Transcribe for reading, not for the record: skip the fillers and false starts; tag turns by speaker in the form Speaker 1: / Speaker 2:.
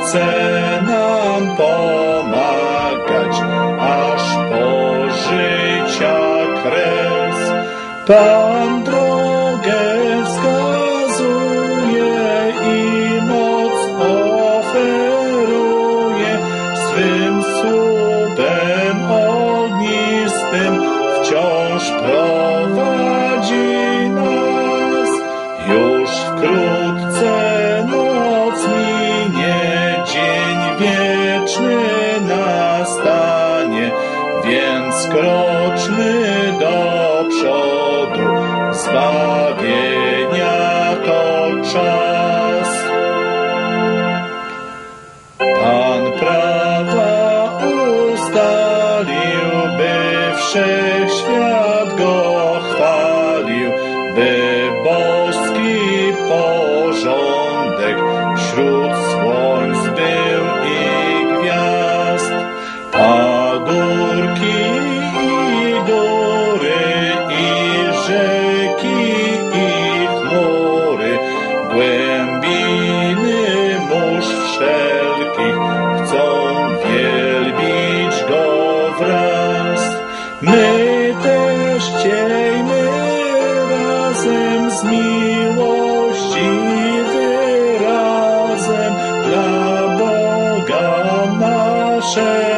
Speaker 1: chce nam pomagać, aż po życia kres. Pan drogę wskazuje i moc oferuje, swym słupem ognistym wciąż prowadzi nas. Już wkrótce noc minie, dzień wieczny nastanie, więc kroczmy do przodu, zbawienia to czas. Pan prawa ustalił, by wszechświat go chwalił, by boski porządek wśród słońc był i gwiazd. Pagórki i góry i rzeki i chmury, głębiny mórz wszelkich chcą wielbić go wraz. My też ciejmy razem z miłości wyrazem dla Boga naszego.